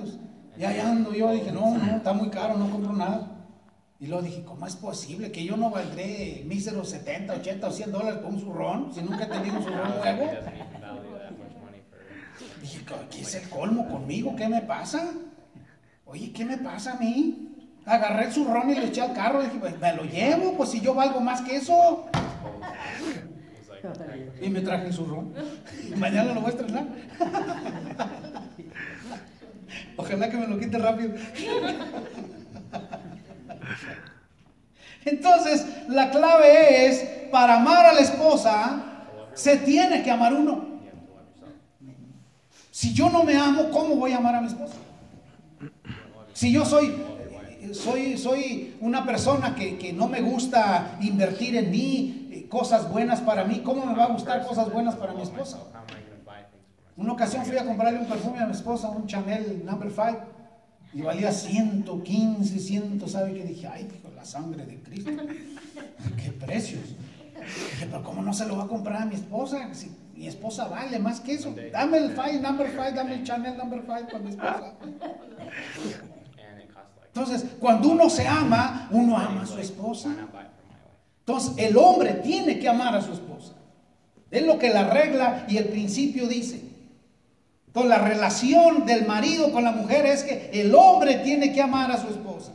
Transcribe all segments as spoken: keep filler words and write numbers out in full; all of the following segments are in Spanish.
pesos. Y ahí ando yo, dije, no, no, está muy caro, no compro nada. Y luego dije, ¿cómo es posible que yo no valdré míseros setenta, ochenta o cien dólares por un zurrón si nunca he tenido un zurrón nuevo? Dije, ¿qué es el colmo conmigo? ¿Qué me pasa? Oye, ¿qué me pasa a mí? Agarré el zurrón y lo eché al carro. Dije, pues me lo llevo, pues si yo valgo más que eso. Y me traje el zurrón. Mañana lo voy a estrenar. Ojalá que me lo quite rápido. Entonces, la clave es, para amar a la esposa, se tiene que amar uno. Si yo no me amo, ¿cómo voy a amar a mi esposa? Si yo soy, soy, soy una persona que, que no me gusta invertir en mí, cosas buenas para mí, ¿cómo me va a gustar cosas buenas para mi esposa? Una ocasión fui a comprarle un perfume a mi esposa, un Chanel number five, y valía ciento quince, cien, ¿sabe qué? Dije, ay, hijo, la sangre de Cristo, qué precios. Dije, pero ¿cómo no se lo va a comprar a mi esposa? Si mi esposa vale más que eso. Dame el five, number five, dame el Chanel number five para mi esposa. Entonces, cuando uno se ama, uno ama a su esposa. Entonces, el hombre tiene que amar a su esposa. Es lo que la regla y el principio dice. Entonces, la relación del marido con la mujer es que el hombre tiene que amar a su esposa.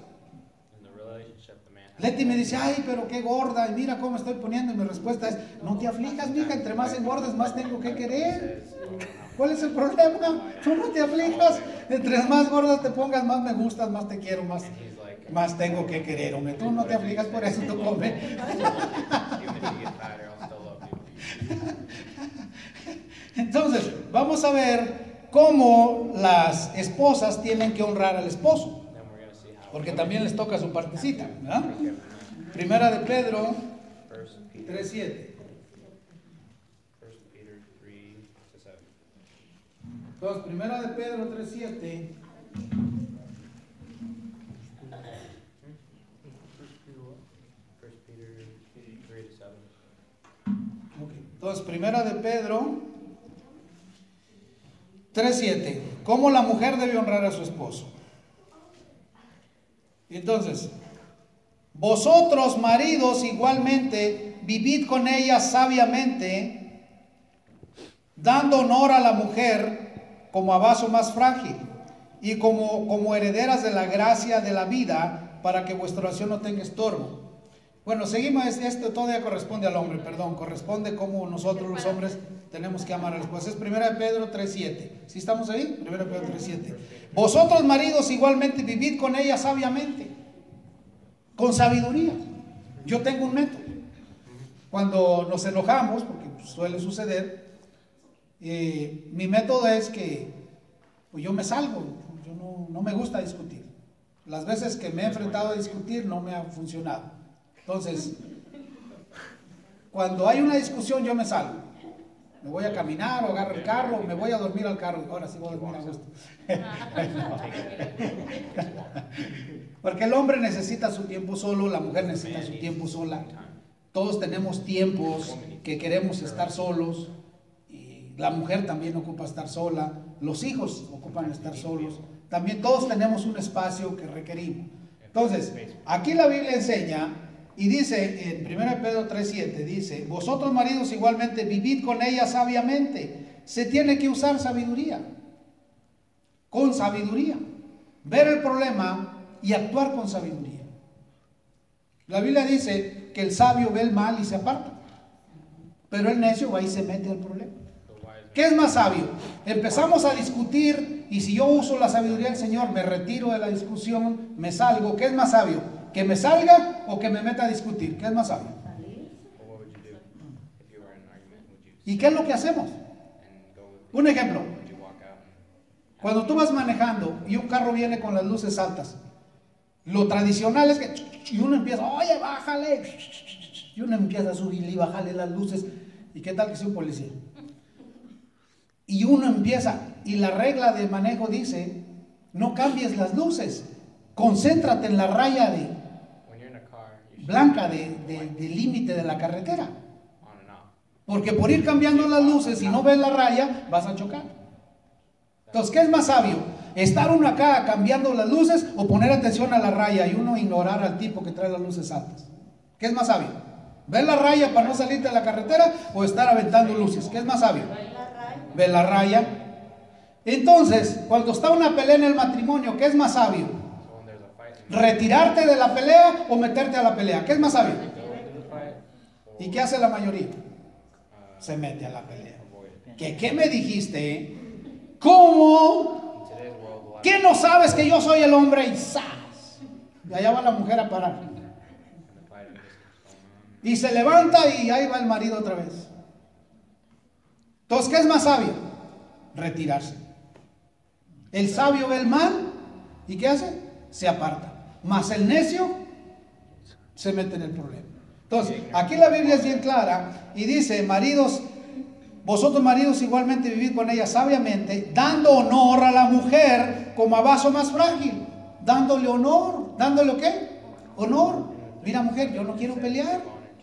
Leti me dice, ay, pero qué gorda, y mira cómo estoy poniendo, y mi respuesta es, no te aflijas, mija, entre más engordes, más tengo que querer. ¿Cuál es el problema? Tú no te aflijas, entre más gordas te pongas, más me gustas, más te quiero, más, más tengo que querer, hombre. Tú no te aflijas por eso, tú come. Entonces, vamos a ver cómo las esposas tienen que honrar al esposo, porque también les toca su partecita, ¿verdad? Primera de Pedro tres siete. Entonces, primera de Pedro tres siete. Entonces, primera de Pedro tres siete. ¿Cómo la mujer debe honrar a su esposo? Entonces, vosotros, maridos, igualmente, vivid con ella sabiamente, dando honor a la mujer como a vaso más frágil y como, como herederas de la gracia de la vida, para que vuestra oración no tenga estorbo. Bueno, seguimos, esto todavía corresponde al hombre, perdón, corresponde como nosotros los hombres tenemos que amar a la esposa. Es primera de Pedro tres siete. ¿Sí estamos ahí? primera de Pedro tres siete. Vosotros, maridos, igualmente vivid con ella sabiamente, con sabiduría. Yo tengo un método. Cuando nos enojamos, porque suele suceder, eh, mi método es que pues yo me salgo. Yo no, no me gusta discutir. Las veces que me he enfrentado a discutir no me ha funcionado. Entonces, cuando hay una discusión, yo me salgo. Me voy a caminar o agarro el carro, me voy a dormir al carro. Ahora sí voy a dormir a gusto. Porque el hombre necesita su tiempo solo, la mujer necesita su tiempo sola. Todos tenemos tiempos que queremos estar solos. Y la mujer también ocupa estar sola. Los hijos ocupan estar solos. También todos tenemos un espacio que requerimos. Entonces, aquí la Biblia enseña y dice en primera de Pedro tres siete, dice, vosotros maridos igualmente vivid con ella sabiamente. Se tiene que usar sabiduría, con sabiduría, ver el problema y actuar con sabiduría. La Biblia dice que el sabio ve el mal y se aparta, pero el necio va y se mete al problema. ¿Qué es más sabio? Empezamos a discutir y si yo uso la sabiduría del Señor, me retiro de la discusión, me salgo. ¿Qué es más sabio? ¿Que me salga o que me meta a discutir? ¿Qué es más sabio? ¿Y qué es lo que hacemos? Un ejemplo. Cuando tú vas manejando y un carro viene con las luces altas, lo tradicional es que y uno empieza, oye, bájale, y uno empieza a subirle y bajarle las luces. ¿Y qué tal que sea un policía? Y uno empieza, y la regla de manejo dice, no cambies las luces, concéntrate en la raya de blanca de, de, de límite de la carretera. Porque por ir cambiando las luces y no ves la raya, vas a chocar. Entonces, ¿qué es más sabio? estar uno acá cambiando las luces o poner atención a la raya y uno ignorar al tipo que trae las luces altas. ¿Qué es más sabio? ¿Ver la raya para no salirte de la carretera o estar aventando luces? ¿Qué es más sabio? Ver la raya. Entonces, cuando está una pelea en el matrimonio, ¿qué es más sabio? ¿Retirarte de la pelea o meterte a la pelea? ¿Qué es más sabio? ¿Y qué hace la mayoría? Se mete a la pelea. ¿Qué, qué me dijiste? ¿Cómo? ¿Qué no sabes que yo soy el hombre? Y ¡zas! Y allá va la mujer a parar. Y se levanta y ahí va el marido otra vez. Entonces, ¿qué es más sabio? Retirarse. El sabio ve el mal y ¿qué hace? Se aparta. Mas el necio se mete en el problema. Entonces, aquí la Biblia es bien clara y dice, maridos, vosotros maridos igualmente vivid con ella sabiamente, dando honor a la mujer como a vaso más frágil, dándole honor, dándole ¿qué? Honor. Mira mujer, yo no quiero pelear.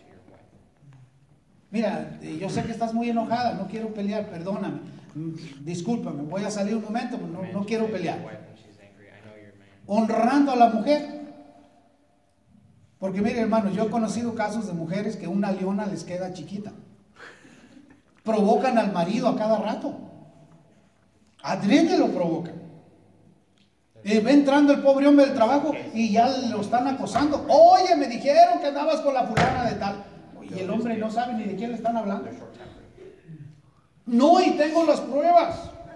Mira, yo sé que estás muy enojada, no quiero pelear, perdóname, discúlpame, voy a salir un momento, pero no, no quiero pelear. Honrando a la mujer. Porque mire hermano, yo he conocido casos de mujeres que una leona les queda chiquita. Provocan al marido a cada rato. Adrede lo provocan. Eh, va entrando el pobre hombre del trabajo y ya lo están acosando. Oye, me dijeron que andabas con la fulana de tal. Y el hombre no sabe ni de quién le están hablando. No, y tengo las pruebas.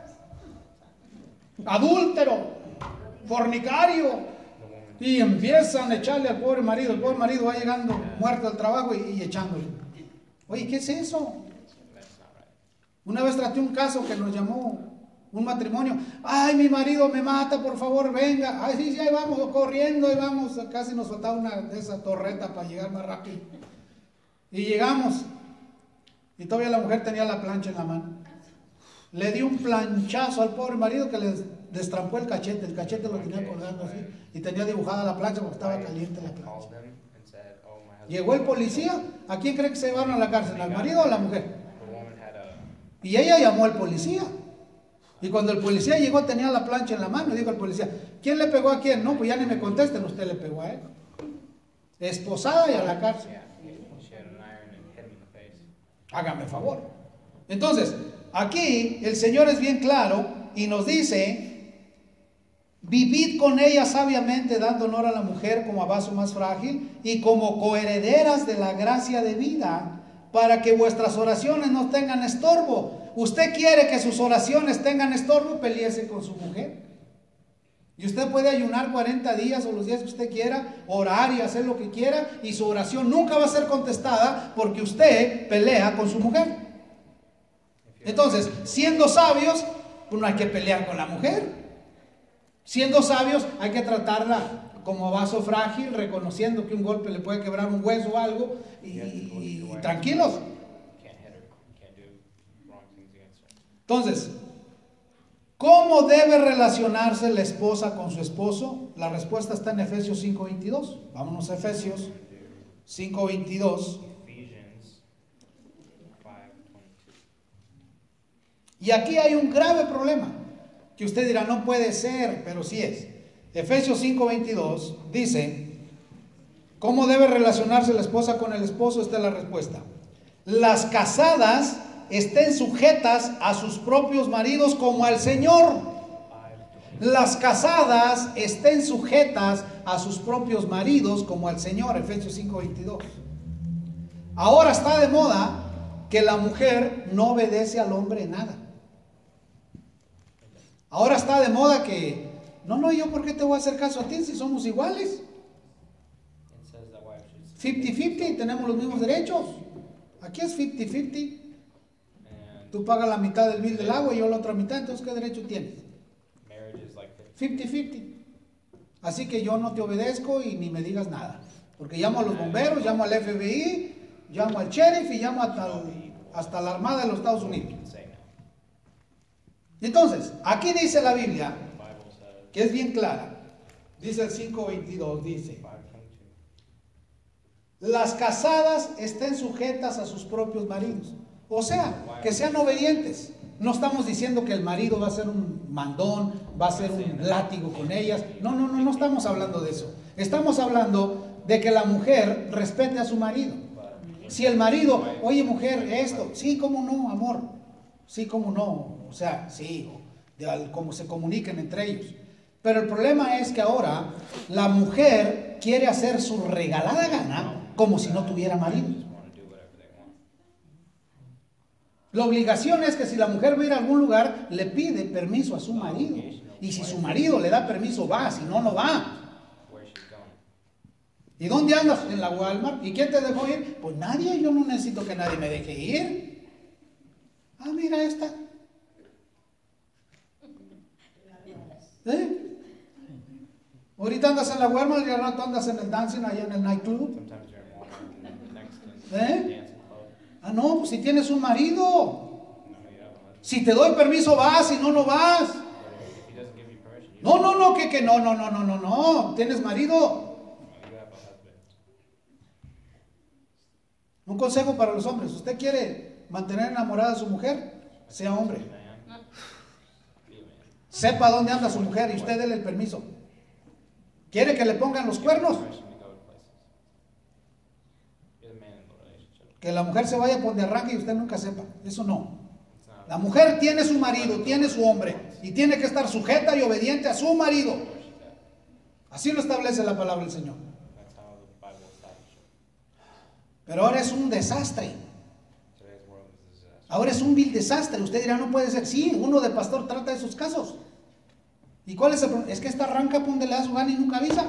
Adúltero, fornicario. Y empiezan a echarle al pobre marido. El pobre marido va llegando muerto al trabajo y, y echándole. Oye, ¿qué es eso? Una vez traté un caso que nos llamó un matrimonio. Ay, mi marido me mata, por favor, venga. Ay, sí, sí, ahí vamos corriendo, ahí vamos. Casi nos faltaba una de esas torretas para llegar más rápido. Y llegamos. Y todavía la mujer tenía la plancha en la mano. Le dio un planchazo al pobre marido que le destrampó el cachete. El cachete lo tenía colgando así. Y tenía dibujada la plancha porque estaba caliente la plancha. Llegó el policía. ¿A quién cree que se llevaron a la cárcel? ¿Al marido o a la mujer? Y ella llamó al policía. Y cuando el policía llegó tenía la plancha en la mano. Y dijo al policía, ¿quién le pegó a quién? No, pues ya ni me contesten, usted le pegó a él. Esposada y a la cárcel. Hágame favor. Entonces, aquí el Señor es bien claro y nos dice, vivid con ella sabiamente, dando honor a la mujer como a vaso más frágil y como coherederas de la gracia de vida, para que vuestras oraciones no tengan estorbo. Usted quiere que sus oraciones tengan estorbo, peleese con su mujer. Y usted puede ayunar cuarenta días o los días que usted quiera, orar y hacer lo que quiera, y su oración nunca va a ser contestada porque usted pelea con su mujer. Entonces, siendo sabios, pues no hay que pelear con la mujer. Siendo sabios, hay que tratarla como vaso frágil, reconociendo que un golpe le puede quebrar un hueso o algo, y, y, y tranquilos. Entonces, ¿cómo debe relacionarse la esposa con su esposo? La respuesta está en Efesios cinco veintidós. Vámonos a Efesios cinco veintidós. Y aquí hay un grave problema, que usted dirá, no puede ser, pero sí es. Efesios cinco veintidós dice, ¿cómo debe relacionarse la esposa con el esposo? Esta es la respuesta. Las casadas estén sujetas a sus propios maridos como al Señor. Las casadas estén sujetas a sus propios maridos como al Señor. Efesios cinco veintidós. Ahora está de moda que la mujer no obedece al hombre en nada. Ahora está de moda que, no, no, yo por qué te voy a hacer caso a ti si somos iguales. cincuenta cincuenta, tenemos los mismos derechos. Aquí es cincuenta cincuenta. Tú pagas la mitad del bill del agua y yo la otra mitad, entonces ¿qué derecho tienes? cincuenta cincuenta. Así que yo no te obedezco y ni me digas nada. Porque llamo a los bomberos, llamo al F B I, llamo al sheriff y llamo hasta, el, hasta la Armada de los Estados Unidos. Entonces, aquí dice la Biblia, que es bien clara, dice el cinco veintidós, dice, las casadas estén sujetas a sus propios maridos. O sea, que sean obedientes. No estamos diciendo que el marido va a ser un mandón, va a ser un látigo con ellas. No, no, no, no estamos hablando de eso. Estamos hablando de que la mujer respete a su marido. Si el marido, oye mujer, esto, sí, cómo no, amor, sí, cómo no, o sea, sí, de cómo se comuniquen entre ellos. Pero el problema es que ahora la mujer quiere hacer su regalada gana como si no tuviera marido. La obligación es que si la mujer va a ir a algún lugar, le pide permiso a su marido. Y si su marido le da permiso, va, si no, no va. ¿Y dónde andas? En la Walmart. ¿Y quién te dejó ir? Pues nadie, yo no necesito que nadie me deje ir. Ah, mira esta. ¿Eh? Ahorita andas en la Walmart y al rato andas en el dancing allá en el nightclub. ¿Eh? Ah, no, pues si tienes un marido. Si te doy permiso vas, si no, no vas. No, no, no, que, que no, no, no, no, no, no. Tienes marido. Un consejo para los hombres. ¿Usted quiere mantener enamorada a su mujer? Sea hombre. Sepa dónde anda su mujer y usted déle el permiso. ¿Quiere que le pongan los cuernos? Que la mujer se vaya por donde arranque y usted nunca sepa. Eso no. La mujer tiene su marido, tiene su hombre y tiene que estar sujeta y obediente a su marido. Así lo establece la palabra del Señor. Pero ahora es un desastre. Ahora es un vil desastre. Usted dirá, no puede ser. Sí, uno de pastor trata de esos casos. ¿Y cuál es el problema? Es que esta arranca por donde le da su gana y nunca avisa.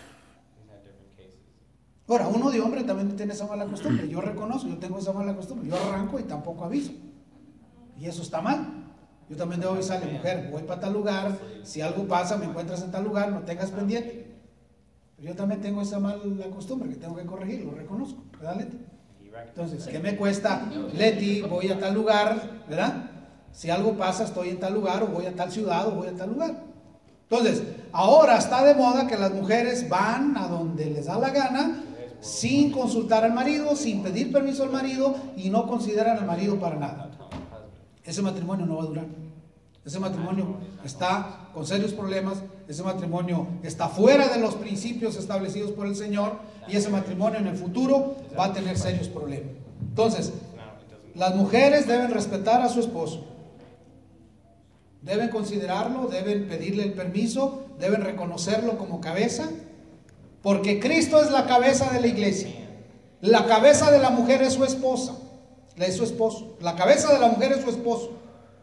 Ahora, uno de hombre también tiene esa mala costumbre. Yo reconozco, yo tengo esa mala costumbre. Yo arranco y tampoco aviso. Y eso está mal. Yo también debo avisarle, mujer, voy para tal lugar. Si algo pasa, me encuentras en tal lugar, no tengas pendiente. Yo también tengo esa mala costumbre que tengo que corregir, lo reconozco, ¿verdad, Leti? Entonces, ¿qué me cuesta? Leti, voy a tal lugar, ¿verdad? Si algo pasa, estoy en tal lugar, o voy a tal ciudad, o voy a tal lugar. Entonces, ahora está de moda que las mujeres van a donde les da la gana, sin consultar al marido, sin pedir permiso al marido, y no consideran al marido para nada. Ese matrimonio no va a durar. Ese matrimonio está con serios problemas. Ese matrimonio está fuera de los principios establecidos por el Señor y ese matrimonio en el futuro va a tener serios problemas. Entonces, las mujeres deben respetar a su esposo. Deben considerarlo, deben pedirle el permiso, deben reconocerlo como cabeza, porque Cristo es la cabeza de la iglesia. La cabeza de la mujer es su esposa, es su esposo. La cabeza de la mujer es su esposo.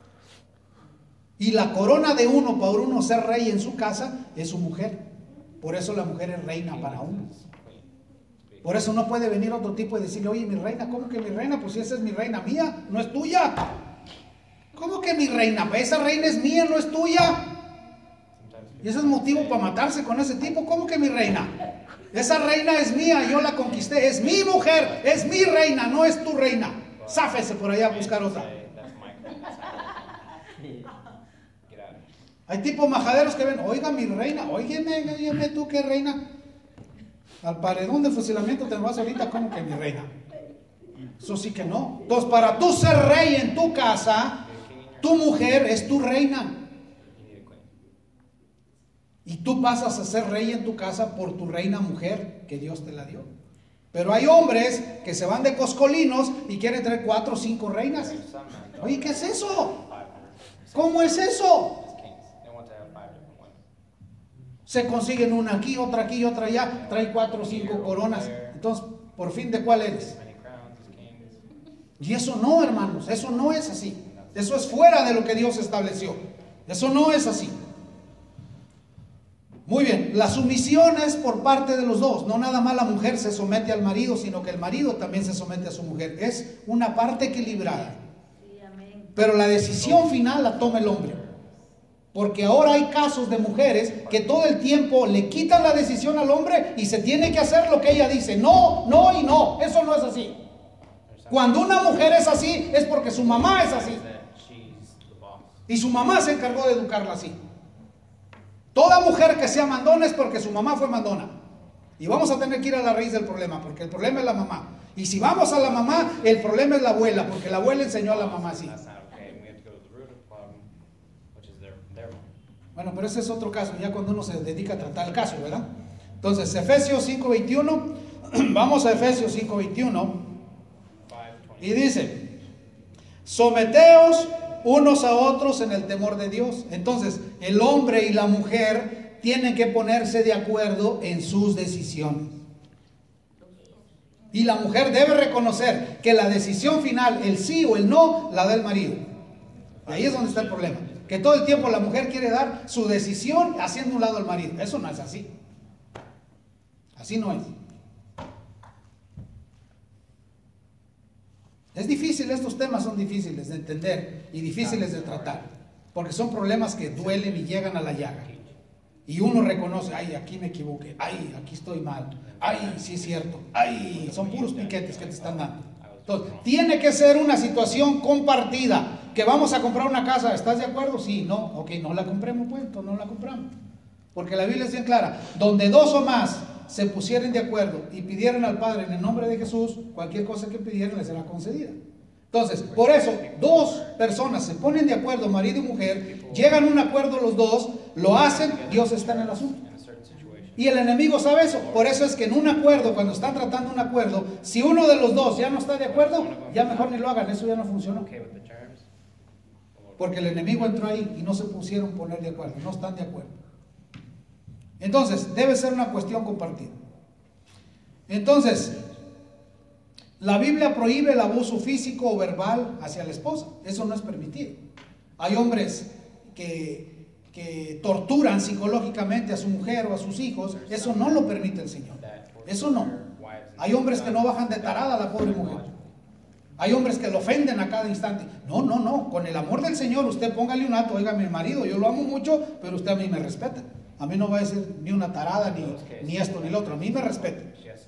Y la corona de uno para uno ser rey en su casa es su mujer. Por eso la mujer es reina para uno. Por eso no puede venir otro tipo y decirle, oye, mi reina, ¿cómo que mi reina? Pues si esa es mi reina mía, no es tuya. ¿Cómo que mi reina? Esa reina es mía, no es tuya. Y ese es motivo para matarse con ese tipo. ¿Cómo que mi reina? Esa reina es mía, yo la conquisté, es mi mujer, es mi reina, no es tu reina. Záfese por allá a buscar otra. Hay tipos majaderos que ven, oiga mi reina, óigeme, óigeme tú qué reina. Al paredón de fusilamiento te vas ahorita como que mi reina. Eso sí que no. Entonces, para tú ser rey en tu casa, tu mujer es tu reina. Y tú pasas a ser rey en tu casa por tu reina mujer que Dios te la dio. Pero hay hombres que se van de coscolinos y quieren traer cuatro o cinco reinas. Oye, ¿qué es eso? ¿Cómo es eso? Se consiguen una aquí, otra aquí y otra allá. Trae cuatro o cinco coronas. Entonces, ¿por fin de cuál eres? Y eso no, hermanos, eso no es así. Eso es fuera de lo que Dios estableció. Eso no es así. Muy bien, la sumisión es por parte de los dos. No nada más la mujer se somete al marido, sino que el marido también se somete a su mujer. Es una parte equilibrada. Pero la decisión final la toma el hombre. Porque ahora hay casos de mujeres que todo el tiempo le quitan la decisión al hombre y se tiene que hacer lo que ella dice. No, no y no. Eso no es así. Cuando una mujer es así, es porque su mamá es así. Y su mamá se encargó de educarla así. Toda mujer que sea mandona es porque su mamá fue mandona. Y vamos a tener que ir a la raíz del problema, porque el problema es la mamá. Y si vamos a la mamá, el problema es la abuela, porque la abuela enseñó a la mamá así. Bueno, pero ese es otro caso, ya cuando uno se dedica a tratar el caso, ¿verdad? Entonces, Efesios cinco veintiuno, vamos a Efesios cinco veintiuno, y dice, someteos unos a otros en el temor de Dios. Entonces, el hombre y la mujer tienen que ponerse de acuerdo en sus decisiones. Y la mujer debe reconocer que la decisión final, el sí o el no, la da el marido. Y ahí es donde está el problema. Que todo el tiempo la mujer quiere dar su decisión haciendo un lado al marido. Eso no es así. Así no es. Es difícil, estos temas son difíciles de entender y difíciles de tratar. Porque son problemas que duelen y llegan a la llaga. Y uno reconoce, ay, aquí me equivoqué, ay, aquí estoy mal, ay, sí es cierto, ay, son puros piquetes que te están dando. Entonces, tiene que ser una situación compartida, que vamos a comprar una casa, ¿estás de acuerdo? Sí, no, ok, no la compremos, pues, no la compramos. Porque la Biblia es bien clara, donde dos o más se pusieren de acuerdo y pidieran al Padre en el nombre de Jesús, cualquier cosa que pidieran les será concedida. Entonces, por eso, dos personas se ponen de acuerdo, marido y mujer, llegan a un acuerdo los dos, lo hacen, Dios está en el asunto. Y el enemigo sabe eso. Por eso es que en un acuerdo, cuando están tratando un acuerdo, si uno de los dos ya no está de acuerdo, ya mejor ni lo hagan, eso ya no funcionó. Porque el enemigo entró ahí y no se pusieron a poner de acuerdo, no están de acuerdo. Entonces, debe ser una cuestión compartida. Entonces, la Biblia prohíbe el abuso físico o verbal hacia la esposa. Eso no es permitido. Hay hombres que, que torturan psicológicamente a su mujer o a sus hijos. Eso no lo permite el Señor. Eso no. Hay hombres que no bajan de tarada a la pobre mujer. Hay hombres que lo ofenden a cada instante. No, no, no. Con el amor del Señor usted póngale un alto. Oiga, mi marido, yo lo amo mucho, pero usted a mí me respeta. A mí no va a decir ni una tarada, ni, ni esto, ni lo otro. A mí me respeta.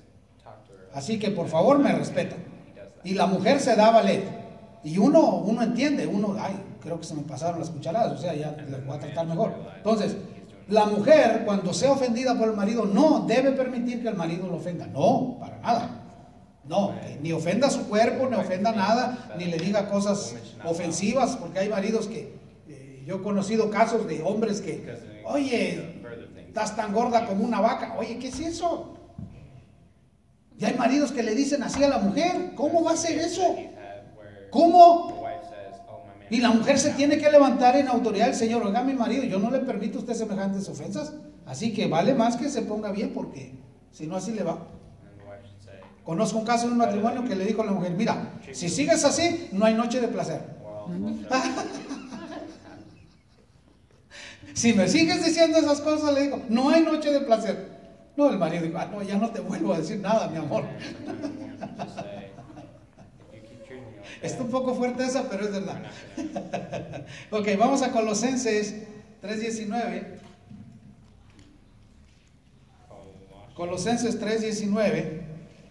Así que por favor me respeta. Y la mujer se da a valer. Y uno, uno entiende, uno, ay, creo que se me pasaron las cucharadas, o sea, ya le voy a tratar mejor. Entonces, la mujer, cuando sea ofendida por el marido, no debe permitir que el marido lo ofenda. No, para nada. No, ni ofenda su cuerpo, ni ofenda nada, ni le diga cosas ofensivas, porque hay maridos que, eh, yo he conocido casos de hombres que, oye, estás tan gorda como una vaca. Oye, ¿qué es eso? Y hay maridos que le dicen así a la mujer. ¿Cómo va a ser eso? ¿Cómo? Y la mujer se tiene que levantar en autoridad del Señor. Oiga, mi marido, yo no le permito a usted semejantes ofensas. Así que vale más que se ponga bien, porque si no, así le va. Conozco un caso de un matrimonio que le dijo a la mujer, mira, si sigues así, no hay noche de placer. Si me sigues diciendo esas cosas, le digo, no hay noche de placer. No, el marido dijo, ah, no, ya no te vuelvo a decir nada, mi amor. Está un poco fuerte esa, pero es verdad. Ok, vamos a Colosenses tres diecinueve. Colosenses tres diecinueve.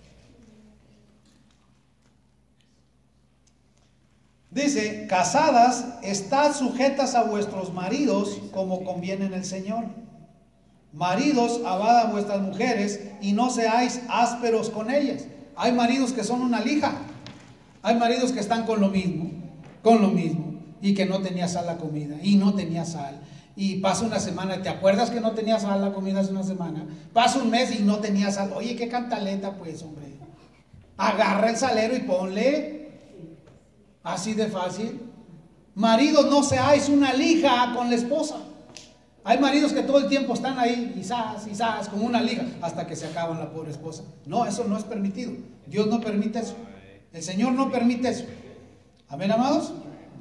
Dice, casadas, estad sujetas a vuestros maridos como conviene en el Señor. Maridos, amad a vuestras mujeres y no seáis ásperos con ellas. Hay maridos que son una lija. Hay maridos que están con lo mismo, con lo mismo, y que no tenía sal la comida, y no tenía sal. Y pasa una semana, ¿te acuerdas que no tenía sal la comida hace una semana? Pasa un mes y no tenía sal. Oye, qué cantaleta, pues, hombre. Agarra el salero y ponle. Así de fácil. Maridos, no seáis una lija con la esposa. Hay maridos que todo el tiempo están ahí, quizás, quizás, como una liga, hasta que se acaban la pobre esposa. No, eso no es permitido. Dios no permite eso. El Señor no permite eso. Amén, amados.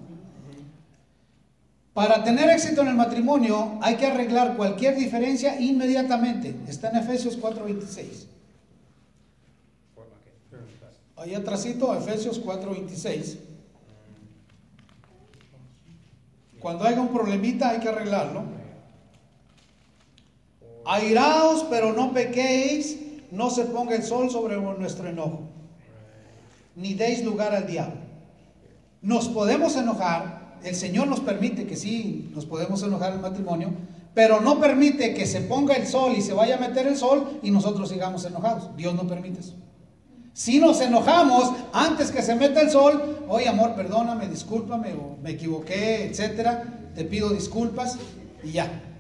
Para tener éxito en el matrimonio hay que arreglar cualquier diferencia inmediatamente. Está en Efesios cuatro veintiséis. Ahí atrásito, Efesios cuatro veintiséis. Cuando haya un problemita hay que arreglarlo. Airaos, pero no pequéis, no se ponga el sol sobre nuestro enojo, ni deis lugar al diablo. Nos podemos enojar, el Señor nos permite que sí, nos podemos enojar en el matrimonio, pero no permite que se ponga el sol y se vaya a meter el sol y nosotros sigamos enojados. Dios no permite eso. Si nos enojamos antes que se meta el sol, oye amor, perdóname, discúlpame, o me equivoqué, etcétera, te pido disculpas y ya.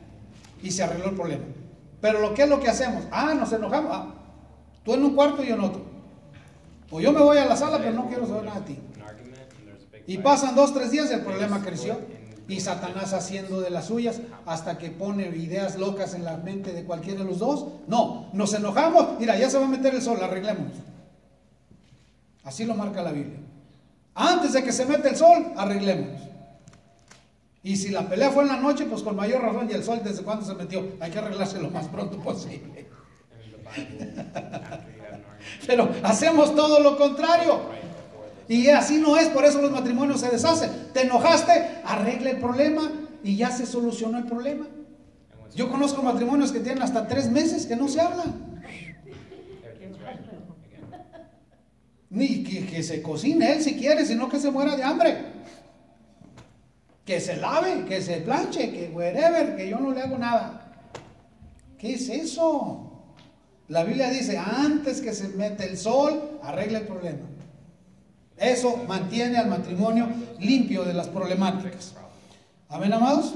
y se arregló el problema. Pero lo que es lo que hacemos, ah, nos enojamos, ah, tú en un cuarto y yo en otro. O yo me voy a la sala, pero no quiero saber nada de ti. Y pasan dos, tres días y el problema creció. Y Satanás haciendo de las suyas hasta que pone ideas locas en la mente de cualquiera de los dos. No, nos enojamos, mira, ya se va a meter el sol, arreglémonos. Así lo marca la Biblia. Antes de que se meta el sol, arreglémonos. Y si la pelea fue en la noche, pues con mayor razón, y el sol desde cuándo se metió, hay que arreglarse lo más pronto posible. Pero hacemos todo lo contrario. Y así no es, por eso los matrimonios se deshacen. Te enojaste, arregla el problema y ya se solucionó el problema. Yo conozco matrimonios que tienen hasta tres meses que no se hablan. Ni que, que se cocine él si quiere, sino que se muera de hambre. Que se lave, que se planche, que wherever, que yo no le hago nada. ¿Qué es eso? La Biblia dice, antes que se mete el sol, arregla el problema. Eso mantiene al matrimonio limpio de las problemáticas. Amén, amados.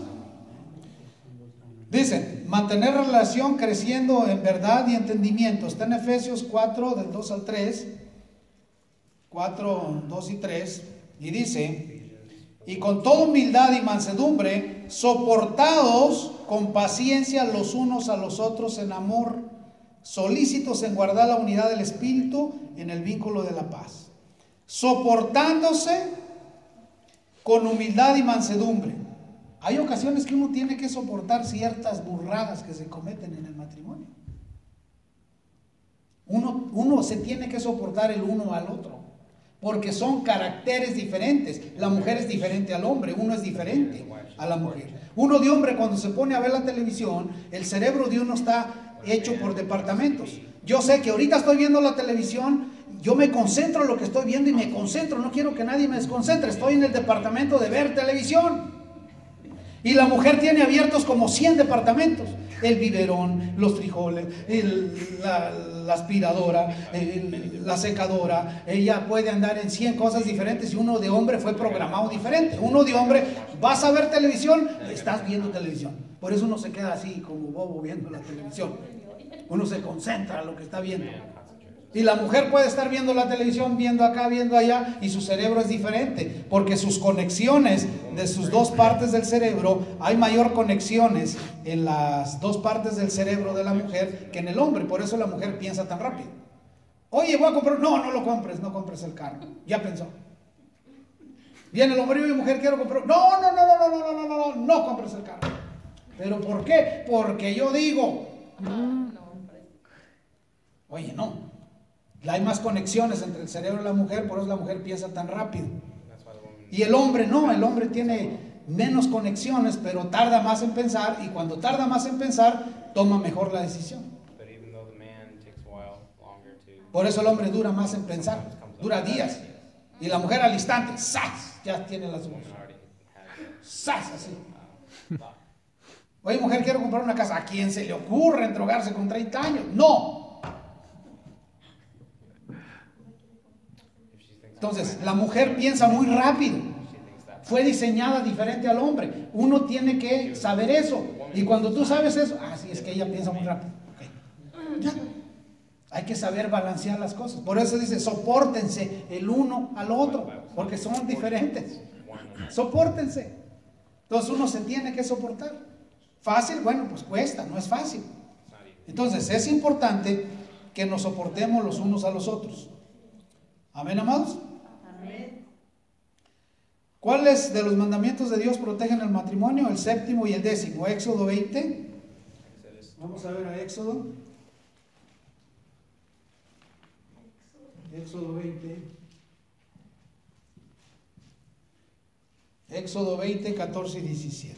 Dice, mantener relación creciendo en verdad y entendimiento. Está en Efesios cuatro, del dos al tres. cuatro, dos y tres. Y dice, y con toda humildad y mansedumbre, soportados con paciencia los unos a los otros en amor, solícitos en guardar la unidad del espíritu en el vínculo de la paz. Soportándose con humildad y mansedumbre. Hay ocasiones que uno tiene que soportar ciertas burradas que se cometen en el matrimonio. Uno, uno se tiene que soportar el uno al otro, porque son caracteres diferentes. La mujer es diferente al hombre, uno es diferente a la mujer. Uno de hombre, cuando se pone a ver la televisión, el cerebro de uno está hecho por departamentos. Yo sé que ahorita estoy viendo la televisión, yo me concentro en lo que estoy viendo y me concentro, no quiero que nadie me desconcentre, estoy en el departamento de ver televisión. Y la mujer tiene abiertos como cien departamentos: el biberón, los frijoles, el, la, la aspiradora, el, la secadora. Ella puede andar en cien cosas diferentes, y uno de hombre fue programado diferente. Uno de hombre, vas a ver televisión, estás viendo televisión. Por eso uno se queda así como bobo viendo la televisión. Uno se concentra en lo que está viendo. Y la mujer puede estar viendo la televisión, viendo acá, viendo allá, y su cerebro es diferente, porque sus conexiones de sus dos partes del cerebro, hay mayor conexiones en las dos partes del cerebro de la mujer que en el hombre. Por eso la mujer piensa tan rápido. Oye, voy a comprar, no, no lo compres, no compres el carro. Ya pensó. Viene el hombre y mujer, quiero comprar, no, no, no, no, no, no, no, no, no, no compres el carro. ¿Pero por qué? Porque yo digo. Oye, no. Hay más conexiones entre el cerebro y la mujer, por eso la mujer piensa tan rápido. Y el hombre no, el hombre tiene menos conexiones, pero tarda más en pensar, y cuando tarda más en pensar, toma mejor la decisión. Por eso el hombre dura más en pensar, dura días. Y la mujer al instante, ¡zas!, ya tiene la solución. ¡Zas!, así. Oye, mujer, quiero comprar una casa. ¿A quién se le ocurre endrogarse con treinta años? No. Entonces, la mujer piensa muy rápido. Fue diseñada diferente al hombre. Uno tiene que saber eso. Y cuando tú sabes eso, ah, sí, es que ella piensa muy rápido. Okay. Ya. Hay que saber balancear las cosas. Por eso dice, sopórtense el uno al otro, porque son diferentes. Sopórtense. Entonces uno se tiene que soportar. Fácil, bueno, pues cuesta, no es fácil. Entonces es importante que nos soportemos los unos a los otros. Amén, amados. Amén. ¿Cuáles de los mandamientos de Dios protegen el matrimonio? El séptimo y el décimo. Éxodo veinte. Vamos a ver a Éxodo. Éxodo veinte. Éxodo veinte, catorce y diecisiete.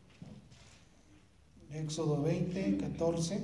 Éxodo veinte, catorce.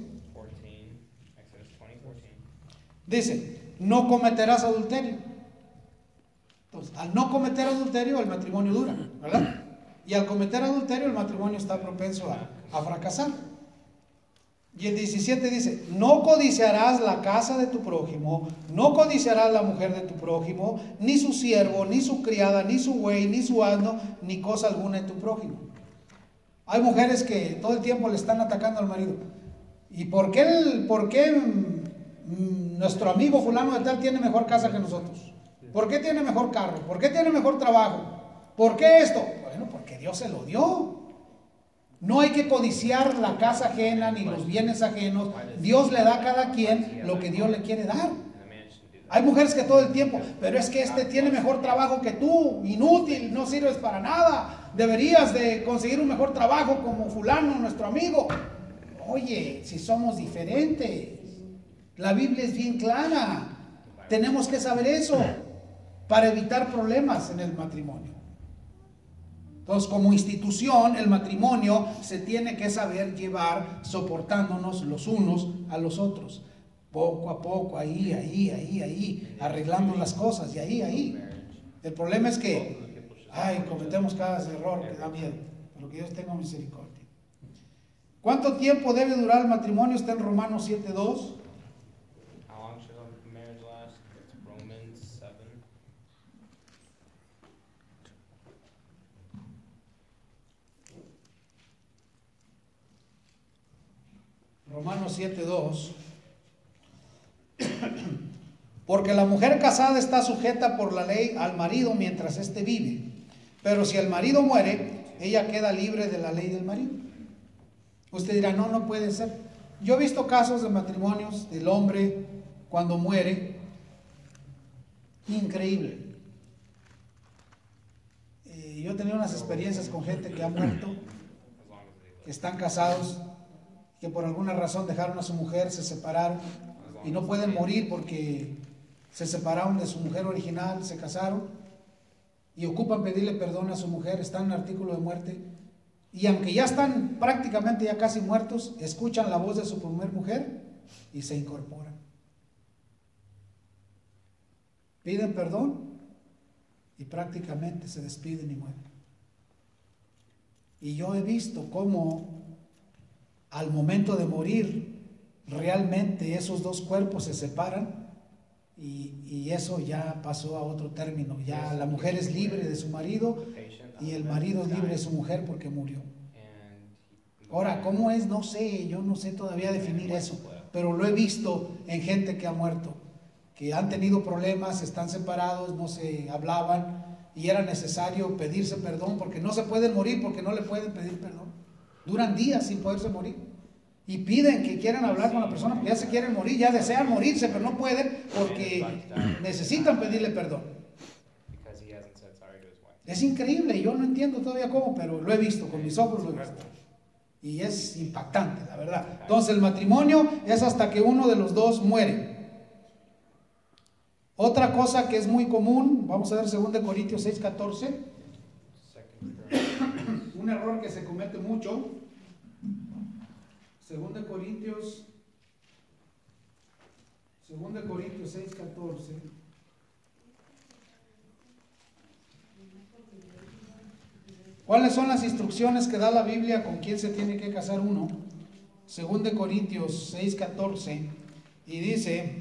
Dice, no cometerás adulterio. Entonces, al no cometer adulterio, el matrimonio dura, ¿verdad? Y al cometer adulterio, el matrimonio está propenso a, a fracasar. Y el diecisiete dice, no codiciarás la casa de tu prójimo, no codiciarás la mujer de tu prójimo, ni su siervo, ni su criada, ni su buey, ni su asno, ni cosa alguna de tu prójimo. Hay mujeres que todo el tiempo le están atacando al marido. ¿Y por qué, el, por qué mm, nuestro amigo fulano de tal tiene mejor casa que nosotros? ¿Por qué tiene mejor carro? ¿Por qué tiene mejor trabajo? ¿Por qué esto? Bueno, porque Dios se lo dio. No hay que codiciar la casa ajena ni los bienes ajenos. Dios le da a cada quien lo que Dios le quiere dar. Hay mujeres que todo el tiempo, pero es que este tiene mejor trabajo que tú, inútil, no sirves para nada. Deberías de conseguir un mejor trabajo como fulano, nuestro amigo. Oye, si somos diferentes, la Biblia es bien clara. Tenemos que saber eso para evitar problemas en el matrimonio. Entonces, como institución, el matrimonio se tiene que saber llevar soportándonos los unos a los otros. Poco a poco, ahí, ahí, ahí, ahí, arreglando las cosas, y ahí, ahí. El problema es que, ay, cometemos cada error que da miedo, pero que Dios tenga misericordia. ¿Cuánto tiempo debe durar el matrimonio? Está en Romanos siete dos. Romanos siete dos. Porque la mujer casada está sujeta por la ley al marido mientras éste vive. Pero si el marido muere, ella queda libre de la ley del marido. Usted dirá, no, no puede ser. Yo he visto casos de matrimonios del hombre cuando muere. Increíble. Eh, yo he tenido unas experiencias con gente que ha muerto, que están casados, que por alguna razón dejaron a su mujer, se separaron y no pueden morir porque se separaron de su mujer original, se casaron y ocupan pedirle perdón a su mujer, están en artículo de muerte, y aunque ya están prácticamente ya casi muertos, escuchan la voz de su primer mujer y se incorporan. Piden perdón y prácticamente se despiden y mueren. Y yo he visto cómo al momento de morir realmente esos dos cuerpos se separan y, y eso ya pasó a otro término. Ya la mujer es libre de su marido y el marido es libre de su mujer porque murió. Ahora, ¿cómo es? No sé, yo no sé todavía definir eso, pero lo he visto en gente que ha muerto, que han tenido problemas, están separados, no se hablaban y era necesario pedirse perdón porque no se pueden morir, porque no le pueden pedir perdón. Duran días sin poderse morir y piden que quieran hablar con la persona porque ya se quieren morir, ya desean morirse, pero no pueden porque necesitan pedirle perdón. Es increíble, yo no entiendo todavía cómo, pero lo he visto, con mis ojos lo he visto. Y es impactante, la verdad. Entonces el matrimonio es hasta que uno de los dos muere. Otra cosa que es muy común, vamos a ver segunda Corintios seis catorce. Un error que se comete mucho. segunda Corintios segunda Corintios seis catorce. ¿Cuáles son las instrucciones que da la Biblia con quién se tiene que casar uno? segunda Corintios seis catorce. Y dice: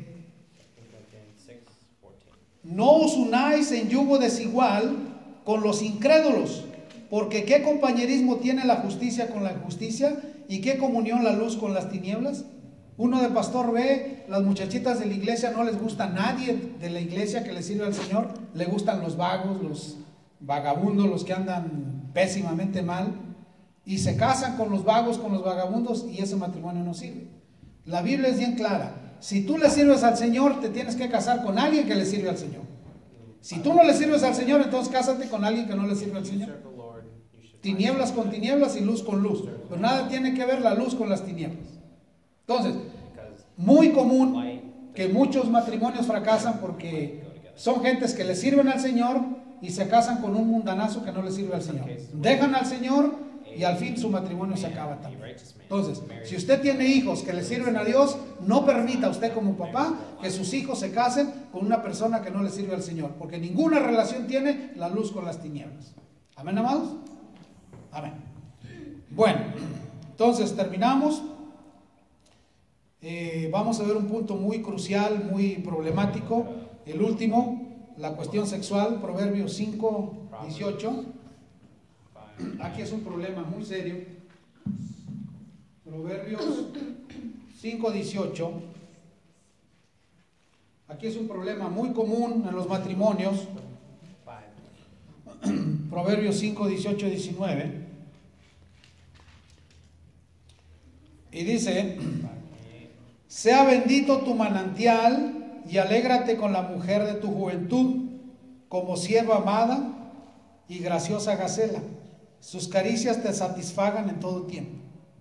no os unáis en yugo desigual con los incrédulos, porque ¿qué compañerismo tiene la justicia con la injusticia? ¿Y qué comunión la luz con las tinieblas? Uno de pastor ve, las muchachitas de la iglesia no les gusta a nadie de la iglesia que le sirve al Señor, le gustan los vagos, los vagabundos, los que andan pésimamente mal, y se casan con los vagos, con los vagabundos, y ese matrimonio no sirve. La Biblia es bien clara. Si tú le sirves al Señor, te tienes que casar con alguien que le sirve al Señor. Si tú no le sirves al Señor, entonces cásate con alguien que no le sirve al Señor. Tinieblas con tinieblas y luz con luz. Pero nada tiene que ver la luz con las tinieblas. Entonces, muy común que muchos matrimonios fracasan porque son gentes que le sirven al Señor y se casan con un mundanazo que no le sirve al Señor. Dejan al Señor y al fin su matrimonio se acaba también. Entonces, si usted tiene hijos que le sirven a Dios, no permita usted como papá que sus hijos se casen con una persona que no le sirve al Señor, porque ninguna relación tiene la luz con las tinieblas. ¿Amén, amados? Amén. Bueno, entonces terminamos. Eh, vamos a ver un punto muy crucial, muy problemático. El último, la cuestión sexual, Proverbios cinco dieciocho. Aquí es un problema muy serio. Proverbios cinco dieciocho. Aquí es un problema muy común en los matrimonios. Proverbios cinco dieciocho diecinueve. Y dice: sea bendito tu manantial y alégrate con la mujer de tu juventud, como sierva amada y graciosa gacela. Sus caricias te satisfagan en todo tiempo.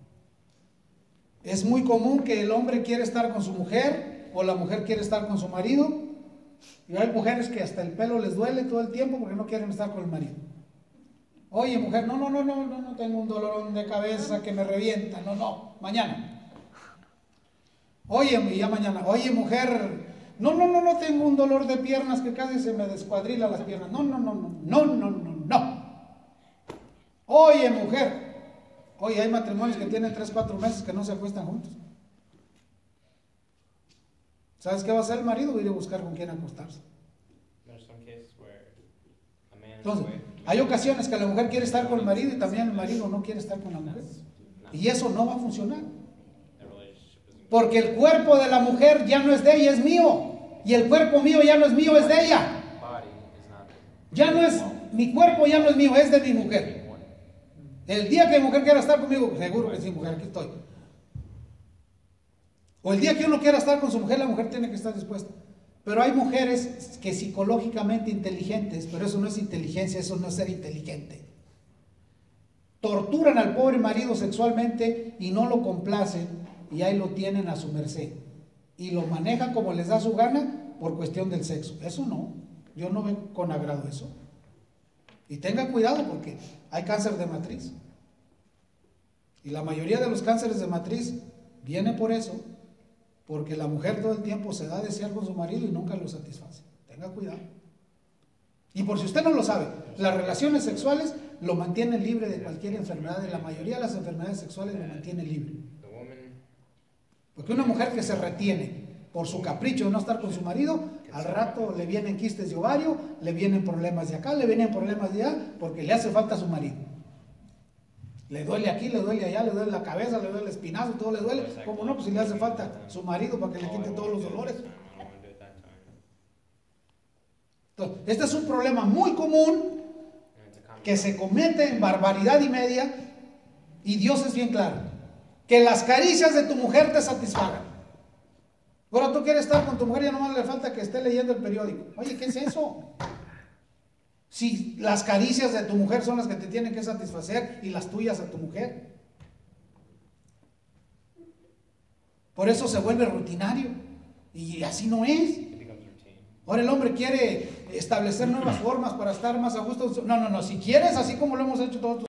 Es muy común que el hombre quiere estar con su mujer o la mujer quiere estar con su marido. Y hay mujeres que hasta el pelo les duele todo el tiempo porque no quieren estar con el marido. Oye, mujer, no, no, no, no, no, no tengo un dolorón de cabeza que me revienta. No, no, mañana. Oye, ya mañana. Oye, mujer, no, no, no, no tengo un dolor de piernas que casi se me descuadrila las piernas. No, no, no, no, no, no, no, no. Oye, mujer. Oye, hay matrimonios que tienen tres, cuatro meses que no se acuestan juntos. ¿Sabes qué va a hacer el marido? Ir a buscar con quién acostarse. Entonces, hay ocasiones que la mujer quiere estar con el marido y también el marido no quiere estar con la mujer. Y eso no va a funcionar. Porque el cuerpo de la mujer ya no es de ella, es mío. Y el cuerpo mío ya no es mío, es de ella. Ya no es, mi cuerpo ya no es mío, es de mi mujer. El día que mi mujer quiera estar conmigo, seguro que sí, mujer, aquí estoy. O el día que uno quiera estar con su mujer, la mujer tiene que estar dispuesta. Pero hay mujeres que psicológicamente inteligentes, pero eso no es inteligencia, eso no es ser inteligente. Torturan al pobre marido sexualmente y no lo complacen y ahí lo tienen a su merced. Y lo manejan como les da su gana por cuestión del sexo. Eso no, yo no veo con agrado eso. Y tenga cuidado porque hay cáncer de matriz. Y la mayoría de los cánceres de matriz viene por eso. Porque la mujer todo el tiempo se da a desear con su marido y nunca lo satisface. Tenga cuidado. Y por si usted no lo sabe, las relaciones sexuales lo mantienen libre de cualquier enfermedad. De la mayoría de las enfermedades sexuales lo mantienen libre. Porque una mujer que se retiene por su capricho de no estar con su marido, al rato le vienen quistes de ovario, le vienen problemas de acá, le vienen problemas de allá, porque le hace falta a su marido. Le duele aquí, le duele allá, le duele la cabeza, le duele el espinazo, todo le duele. ¿Cómo no? Pues si le hace falta su marido para que le quite todos los dolores. Entonces, este es un problema muy común que se comete en barbaridad y media, y Dios es bien claro. Que las caricias de tu mujer te satisfagan. Ahora tú quieres estar con tu mujer y nomás le falta que esté leyendo el periódico. Oye, ¿qué es eso? Si las caricias de tu mujer son las que te tienen que satisfacer y las tuyas a tu mujer. Por eso se vuelve rutinario. Y así no es. Ahora el hombre quiere establecer nuevas formas para estar más a gusto. No, no, no. Si quieres, así como lo hemos hecho todos